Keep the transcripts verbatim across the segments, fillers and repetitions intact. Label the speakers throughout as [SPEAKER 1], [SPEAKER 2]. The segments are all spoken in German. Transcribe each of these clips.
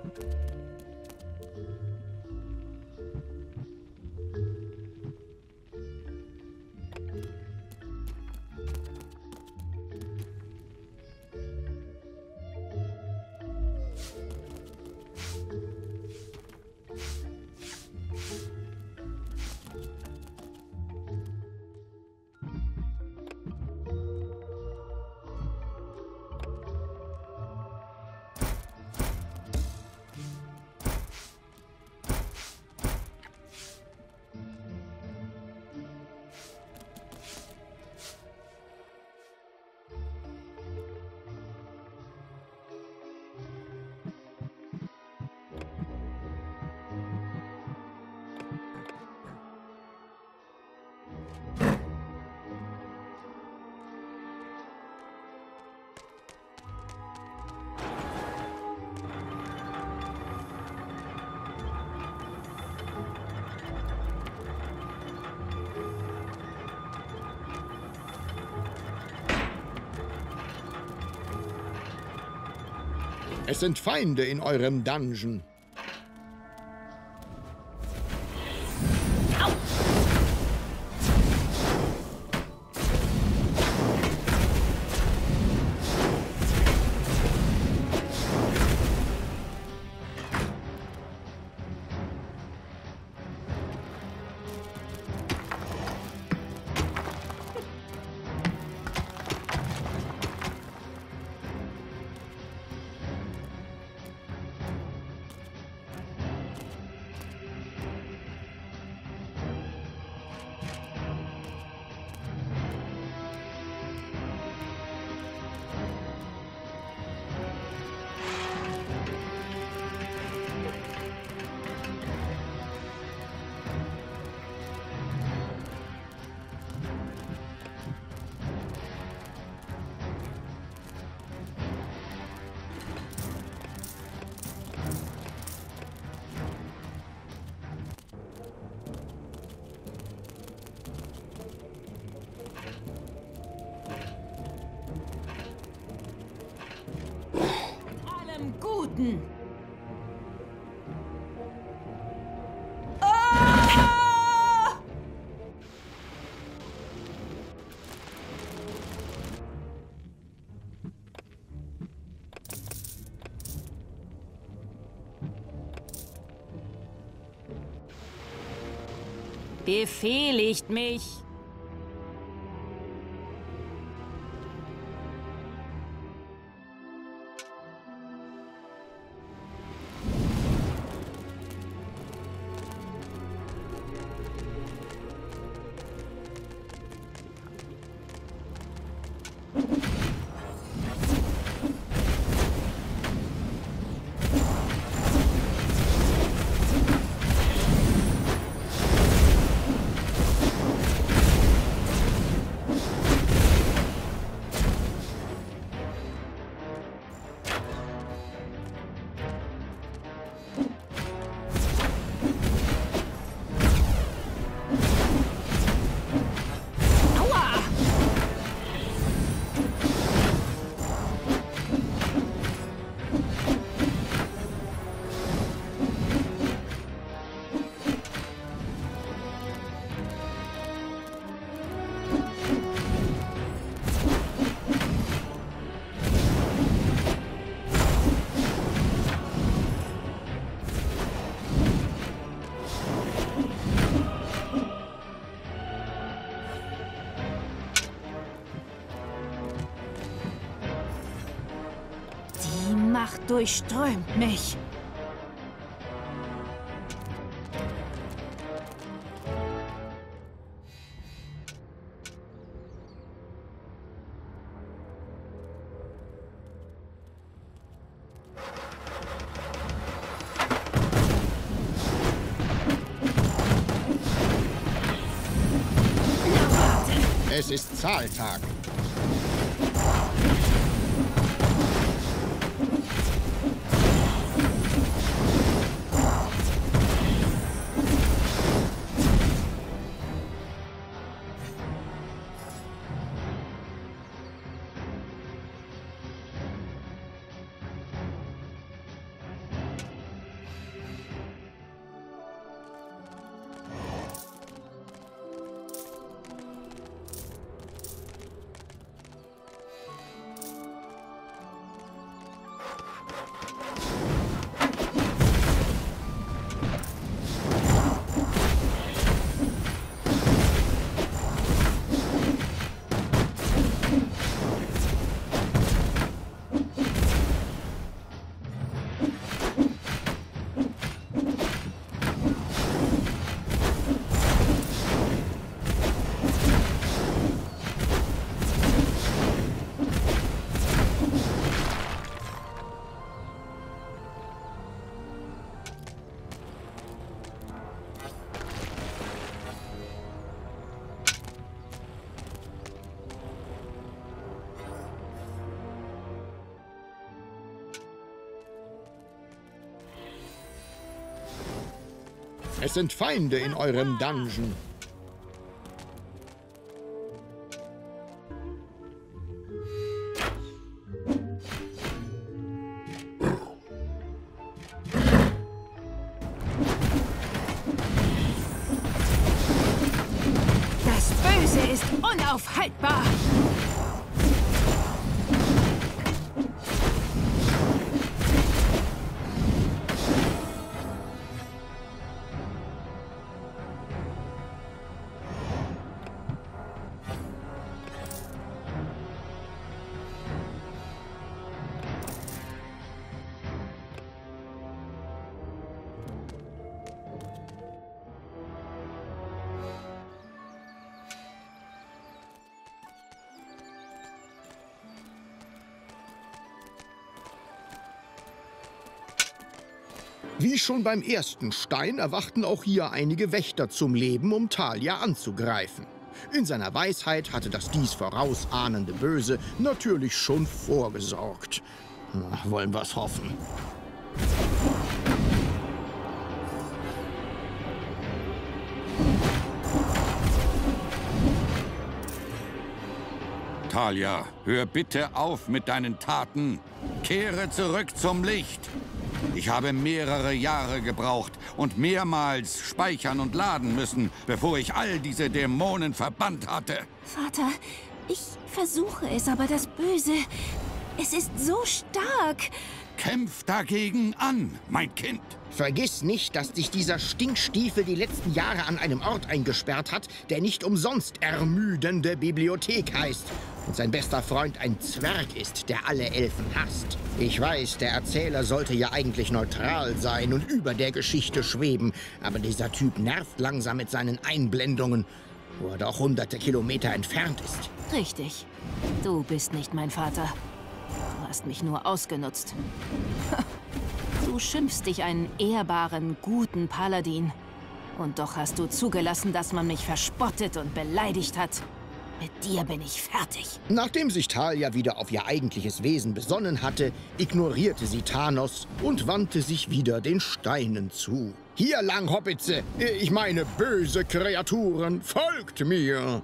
[SPEAKER 1] Es sind Feinde in eurem Dungeon.
[SPEAKER 2] Guten.
[SPEAKER 3] Befehligt mich.
[SPEAKER 2] Macht durchströmt mich.
[SPEAKER 1] Es ist Zahltag. Es sind Feinde in eurem Dungeon.
[SPEAKER 2] Das Böse ist unaufhaltbar.
[SPEAKER 1] Wie schon beim ersten Stein erwachten auch hier einige Wächter zum Leben, um Thalia anzugreifen. In seiner Weisheit hatte das dies vorausahnende Böse natürlich schon vorgesorgt. Na, wollen wir's hoffen.
[SPEAKER 4] Thalia, hör bitte auf mit deinen Taten. Kehre zurück zum Licht. Ich habe mehrere Jahre gebraucht und mehrmals speichern und laden müssen, bevor ich all diese Dämonen verbannt hatte.
[SPEAKER 5] Vater, ich versuche es, aber das Böse, es ist so stark.
[SPEAKER 4] Kämpf dagegen an, mein Kind.
[SPEAKER 1] Vergiss nicht, dass dich dieser Stinkstiefel die letzten Jahre an einem Ort eingesperrt hat, der nicht umsonst ermüdende Bibliothek heißt. Und sein bester Freund ein Zwerg ist, der alle Elfen hasst. Ich weiß, der Erzähler sollte ja eigentlich neutral sein und über der Geschichte schweben. Aber dieser Typ nervt langsam mit seinen Einblendungen, wo er doch hunderte Kilometer entfernt ist.
[SPEAKER 3] Richtig. Du bist nicht mein Vater. Du hast mich nur ausgenutzt. Du schimpfst dich einen ehrbaren, guten Paladin. Und doch hast du zugelassen, dass man mich verspottet und beleidigt hat. Mit dir bin ich fertig.
[SPEAKER 1] Nachdem sich Thalia wieder auf ihr eigentliches Wesen besonnen hatte, ignorierte sie Thanos und wandte sich wieder den Steinen zu. Hier lang, Hobbitze! Ich meine, böse Kreaturen, folgt mir!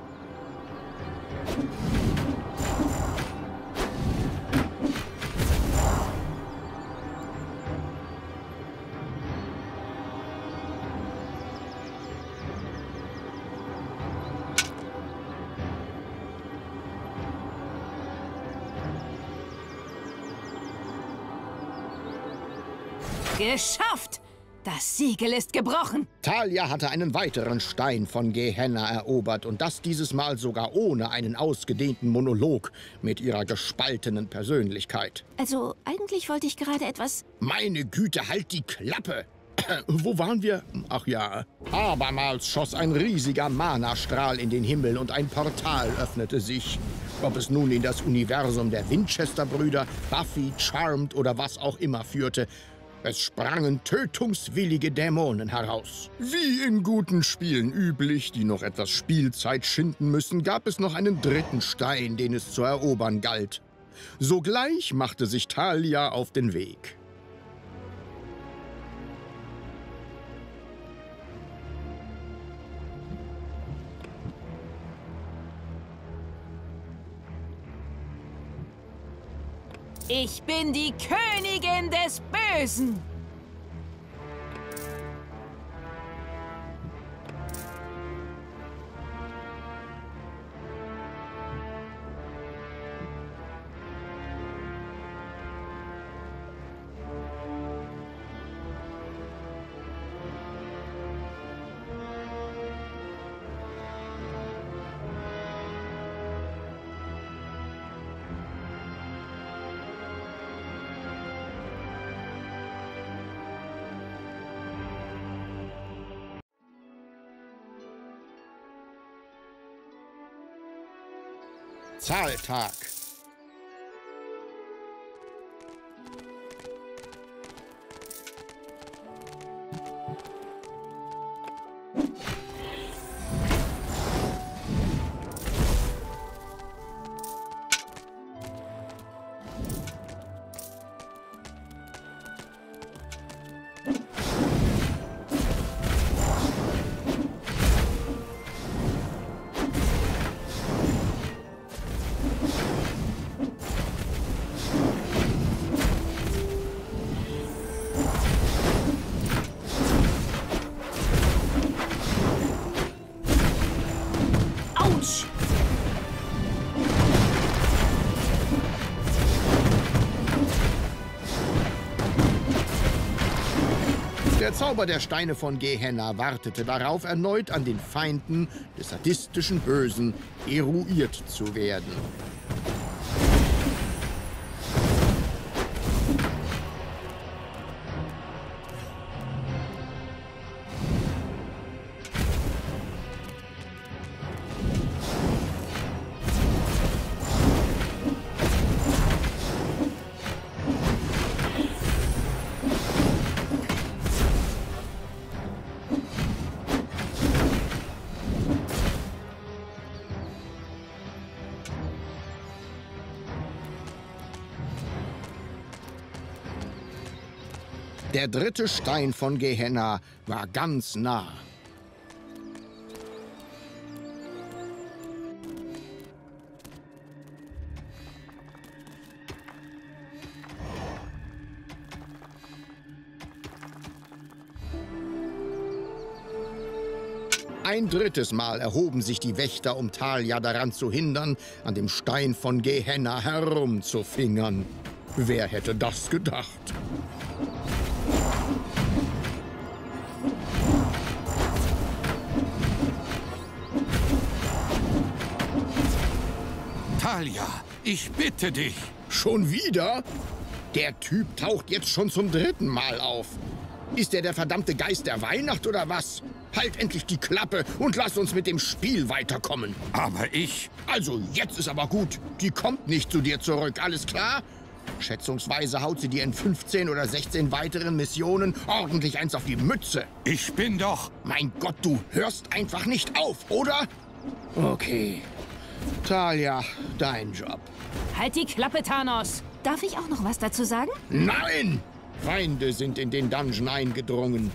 [SPEAKER 3] Geschafft! Das Siegel ist gebrochen.
[SPEAKER 1] Thalia hatte einen weiteren Stein von Gehenna erobert und das dieses Mal sogar ohne einen ausgedehnten Monolog mit ihrer gespaltenen Persönlichkeit.
[SPEAKER 5] Also, eigentlich wollte ich gerade etwas...
[SPEAKER 1] Meine Güte, halt die Klappe! Wo waren wir? Ach ja. Abermals schoss ein riesiger Mana-Strahl in den Himmel und ein Portal öffnete sich. Ob es nun in das Universum der Winchester-Brüder, Buffy, Charmed oder was auch immer führte. Es sprangen tötungswillige Dämonen heraus. Wie in guten Spielen üblich, die noch etwas Spielzeit schinden müssen, gab es noch einen dritten Stein, den es zu erobern galt. Sogleich machte sich Thalia auf den Weg.
[SPEAKER 3] Ich bin die Königin des Bösen.
[SPEAKER 1] Zahltag. Der Zauber der Steine von Gehenna wartete darauf, erneut an den Feinden des sadistischen Bösen eruiert zu werden. Der dritte Stein von Gehenna war ganz nah. Ein drittes Mal erhoben sich die Wächter, um Thalja daran zu hindern, an dem Stein von Gehenna herumzufingern. Wer hätte das gedacht?
[SPEAKER 4] Thalja, ich bitte dich.
[SPEAKER 1] Schon wieder? Der Typ taucht jetzt schon zum dritten Mal auf. Ist er der verdammte Geist der Weihnacht oder was? Halt endlich die Klappe und lass uns mit dem Spiel weiterkommen.
[SPEAKER 4] Aber ich...
[SPEAKER 1] Also, jetzt ist aber gut. Die kommt nicht zu dir zurück, alles klar? Schätzungsweise haut sie dir in fünfzehn oder sechzehn weiteren Missionen ordentlich eins auf die Mütze.
[SPEAKER 4] Ich bin doch...
[SPEAKER 1] Mein Gott, du hörst einfach nicht auf, oder? Okay. Thalja, dein Job.
[SPEAKER 3] Halt die Klappe, Thanos!
[SPEAKER 5] Darf ich auch noch was dazu sagen?
[SPEAKER 1] Nein! Feinde sind in den Dungeon eingedrungen.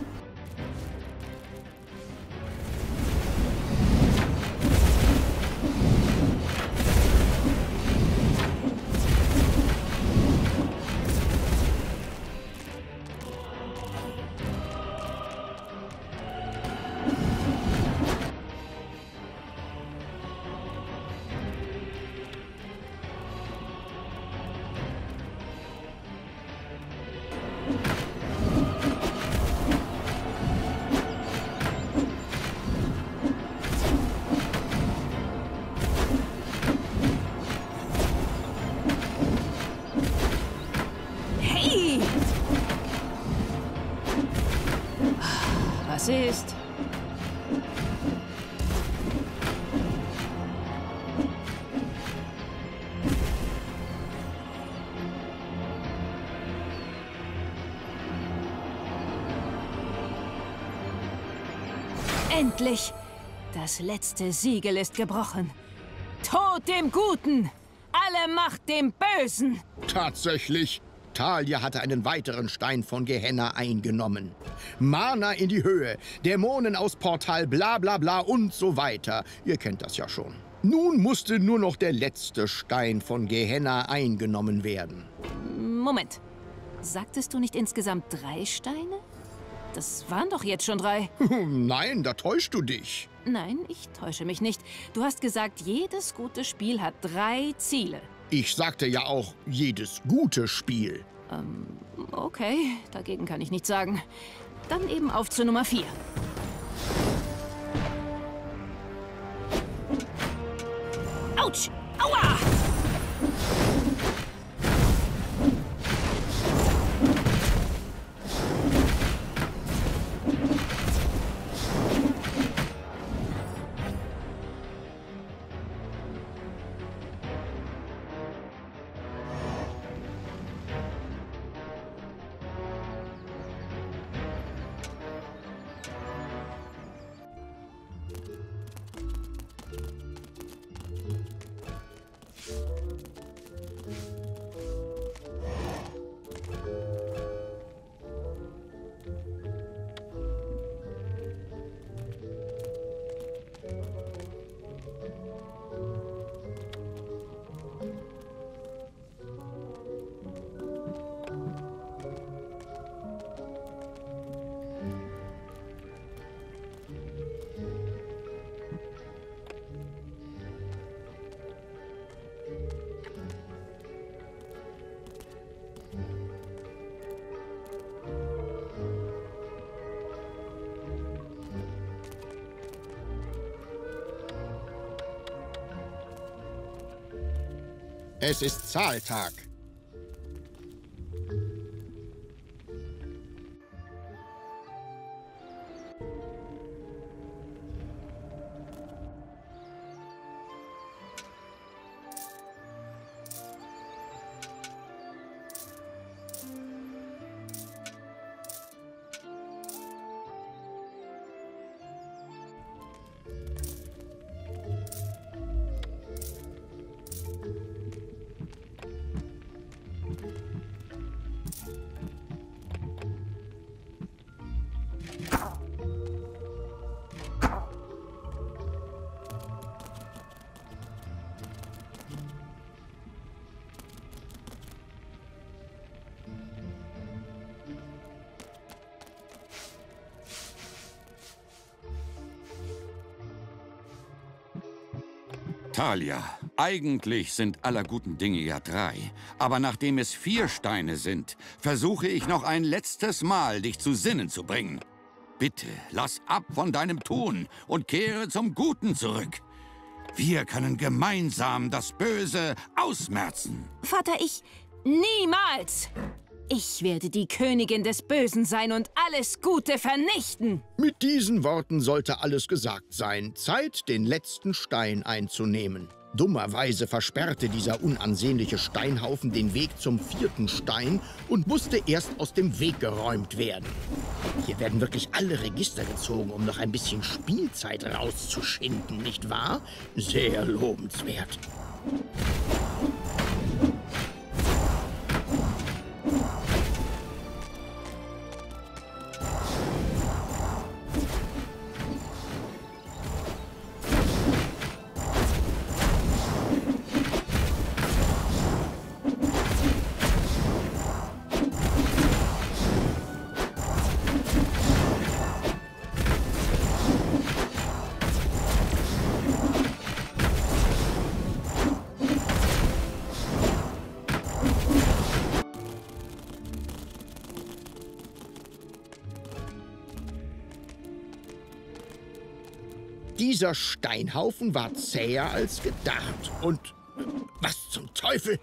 [SPEAKER 3] Was ist? Endlich! Das letzte Siegel ist gebrochen. Tod dem Guten! Alle Macht dem Bösen!
[SPEAKER 1] Tatsächlich. Thalja hatte einen weiteren Stein von Gehenna eingenommen. Mana in die Höhe, Dämonen aus Portal, bla bla bla und so weiter. Ihr kennt das ja schon. Nun musste nur noch der letzte Stein von Gehenna eingenommen werden.
[SPEAKER 3] Moment. Sagtest du nicht insgesamt drei Steine? Das waren doch jetzt schon drei.
[SPEAKER 1] Nein, da täuschst du dich.
[SPEAKER 3] Nein, ich täusche mich nicht. Du hast gesagt, jedes gute Spiel hat drei Ziele.
[SPEAKER 1] Ich sagte ja auch, jedes gute Spiel.
[SPEAKER 3] Ähm, okay, dagegen kann ich nichts sagen. Dann eben auf zu Nummer vier. Autsch! Aua!
[SPEAKER 1] Es ist Zahltag.
[SPEAKER 4] Thalia, eigentlich sind aller guten Dinge ja drei. Aber nachdem es vier Steine sind, versuche ich noch ein letztes Mal, dich zu Sinnen zu bringen. Bitte, lass ab von deinem Tun und kehre zum Guten zurück. Wir können gemeinsam das Böse ausmerzen.
[SPEAKER 5] Vater, ich...
[SPEAKER 3] Niemals! Ich werde die Königin des Bösen sein und alles Gute vernichten.
[SPEAKER 1] Mit diesen Worten sollte alles gesagt sein. Zeit, den letzten Stein einzunehmen. Dummerweise versperrte dieser unansehnliche Steinhaufen den Weg zum vierten Stein und musste erst aus dem Weg geräumt werden. Hier werden wirklich alle Register gezogen, um noch ein bisschen Spielzeit rauszuschinden, nicht wahr? Sehr lobenswert. Dieser Steinhaufen war zäher als gedacht. Und was zum Teufel?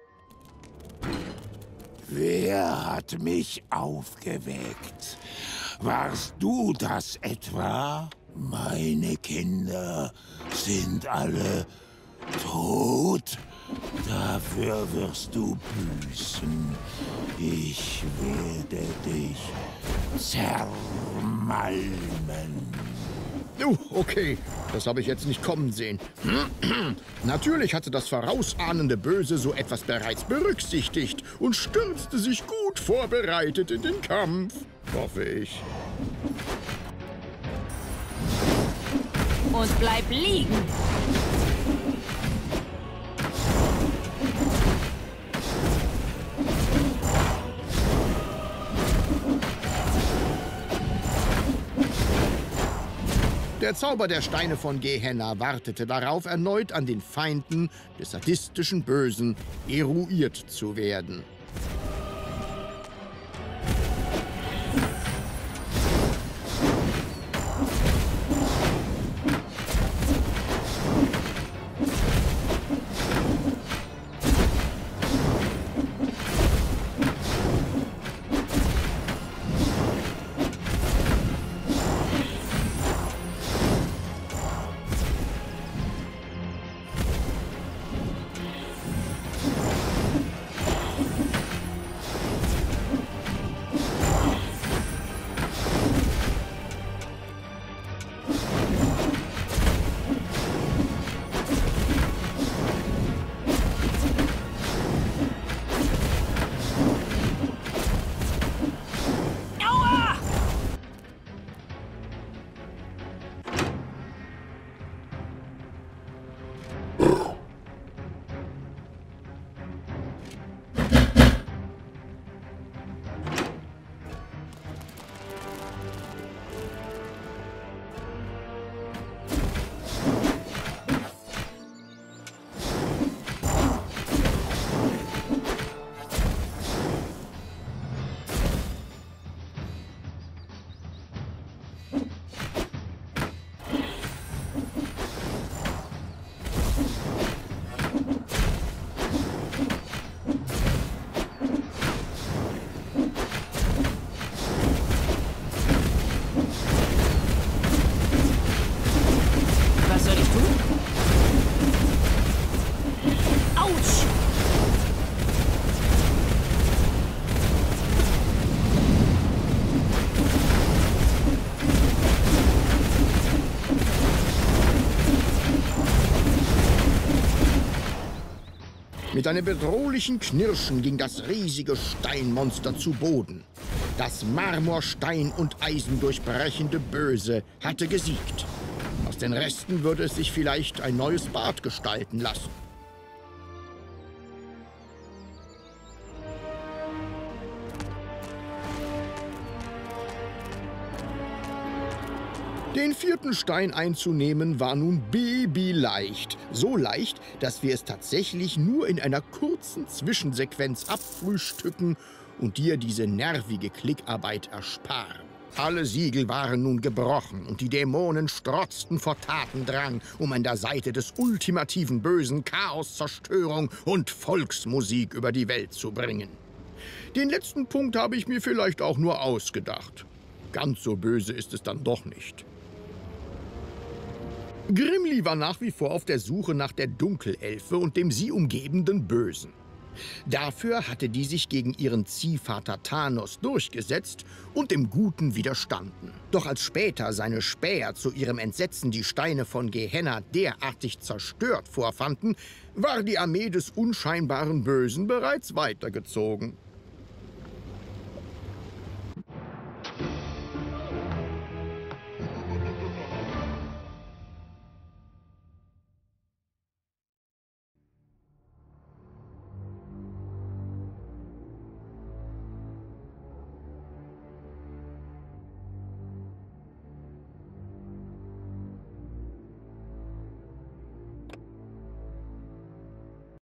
[SPEAKER 6] Wer hat mich aufgeweckt? Warst du das etwa? Meine Kinder sind alle tot. Dafür wirst du büßen. Ich werde dich zermalmen.
[SPEAKER 1] Oh, okay, das habe ich jetzt nicht kommen sehen. Natürlich hatte das vorausahnende Böse so etwas bereits berücksichtigt und stürzte sich gut vorbereitet in den Kampf, hoffe ich.
[SPEAKER 3] Und bleib liegen!
[SPEAKER 1] Der Zauber der Steine von Gehenna wartete darauf, erneut an den Feinden des sadistischen Bösen eruiert zu werden. Mit einem bedrohlichen Knirschen ging das riesige Steinmonster zu Boden. Das Marmorstein und Eisen durchbrechende Böse hatte gesiegt. Aus den Resten würde es sich vielleicht ein neues Bad gestalten lassen. Den vierten Stein einzunehmen war nun babyleicht. So leicht, dass wir es tatsächlich nur in einer kurzen Zwischensequenz abfrühstücken und dir diese nervige Klickarbeit ersparen. Alle Siegel waren nun gebrochen und die Dämonen strotzten vor Tatendrang, um an der Seite des ultimativen Bösen Chaos, Zerstörung und Volksmusik über die Welt zu bringen. Den letzten Punkt habe ich mir vielleicht auch nur ausgedacht. Ganz so böse ist es dann doch nicht. Grimli war nach wie vor auf der Suche nach der Dunkelelfe und dem sie umgebenden Bösen. Dafür hatte die sich gegen ihren Ziehvater Thanos durchgesetzt und dem Guten widerstanden. Doch als später seine Späher zu ihrem Entsetzen die Steine von Gehenna derartig zerstört vorfanden, war die Armee des unscheinbaren Bösen bereits weitergezogen.